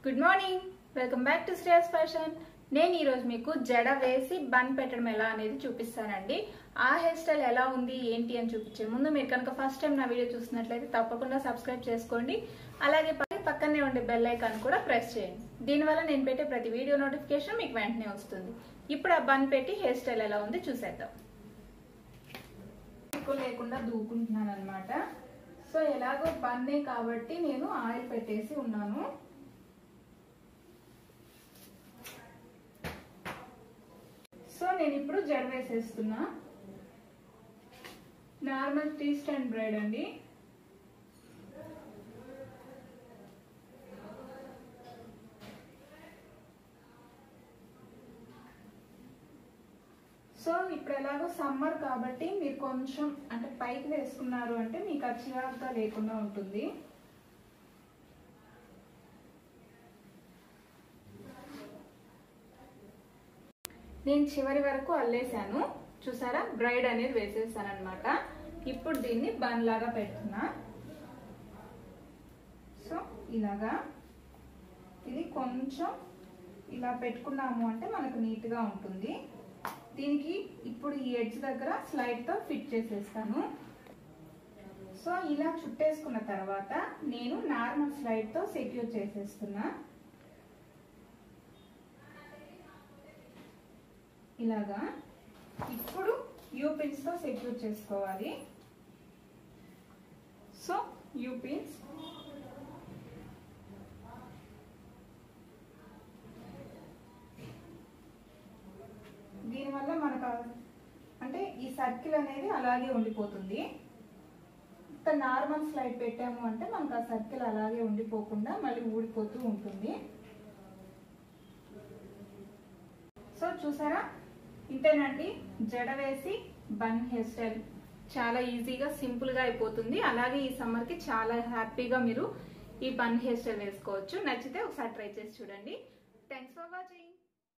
Good morning, welcome back to Shreyas fashion. నేను ఈరోజు మీకు జడ వేసి బన్ పెట్టడం ఎలా అనేది చూపిస్తానండి. ఆ హెయిర్ స్టైల్ ఎలా ఉంది ఏంటి అని చూపించే ముందు మీరు కనుక ఫస్ట్ టైం నా వీడియో చూసినట్లయితే తప్పకుండా సబ్స్క్రైబ్ చేసుకోండి. అలాగే పక్కనే ఉండే బెల్ ఐకాన్ కూడా ప్రెస్ చేయండి. దీనివల్ల నేను పెట్టే ప్రతి వీడియో నోటిఫికేషన్ మీకు వెంటనే వస్తుంది. ఇప్పుడు ఆ బన్ పెట్టి హెయిర్ స్టైల్ ఎలా ఉంది చూసేద్దాం. ఎక్కువ లేకుండా దూకుంటున్నాను అనమాట. సో ఎలాగో బన్నే కాబట్టి నేను ఆయిల్ పెట్టేసి ఉన్నాను. సో నేను ఇప్పుడు జడ వేసేస్తున్నా. నార్మల్ 3 స్టాండ్ బ్రైడ్ అండి. సో ఇప్పుడు ఎలాగో సమ్మర్ కాబట్టి మీరు కొంచెం అంటే పైకి వేసుకున్నారు అంటే మీకు అచ్చిరాగ్గా లేకుండా ఉంటుంది. నేను చివరి వరకు అల్లేసాను, చూసారా, బ్రైడ్ అనేది వేసేసాను అనమాట. ఇప్పుడు దీన్ని బన్ లాగా పెడుతున్నా. సో ఇలాగా ఇది కొంచెం ఇలా పెట్టుకున్నాము అంటే మనకు నీట్గా ఉంటుంది. దీనికి ఇప్పుడు ఈ ఎడ్జ్ దగ్గర స్లైడ్తో ఫిట్ చేసేస్తాను. సో ఇలా చుట్టేసుకున్న తర్వాత నేను నార్మల్ స్లైడ్తో సెక్యూర్ చేసేస్తున్నా. ఇలాగా ఇప్పుడు యూపిన్స్ తో సెక్యూర్ చేసుకోవాలి. సో యూపిన్స్ దీనివల్ల మనకు అంటే ఈ సర్కిల్ అనేది అలాగే ఉండిపోతుంది. నార్మల్ స్లైడ్ పెట్టాము అంటే మనకు ఆ సర్కిల్ అలాగే ఉండిపోకుండా మళ్ళీ ఊడిపోతూ ఉంటుంది. సో చూసారా, ఇంతేనండి, జడ వేసి బన్ హెయిర్ స్టైల్ చాలా ఈజీగా సింపుల్ గా అయిపోతుంది. అలాగే ఈ సమ్మర్ కి చాలా హ్యాపీగా మీరు ఈ బన్ హెయిర్ స్టైల్ వేసుకోవచ్చు. నచ్చితే ఒకసారి ట్రై చేసి చూడండి. Thanks for watching.